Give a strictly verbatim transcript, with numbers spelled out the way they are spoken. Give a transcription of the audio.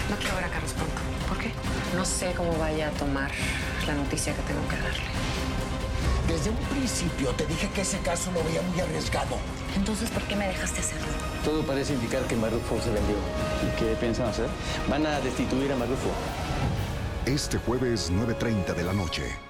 No quiero ver a Carlos pronto. ¿Por qué? No sé cómo vaya a tomar la noticia que tengo que darle. Desde un principio te dije que ese caso lo veía muy arriesgado. Entonces, ¿por qué me dejaste hacerlo? Todo parece indicar que Marrufo se vendió. ¿Y qué piensan hacer? Van a destituir a Marrufo. Este jueves, nueve treinta de la noche.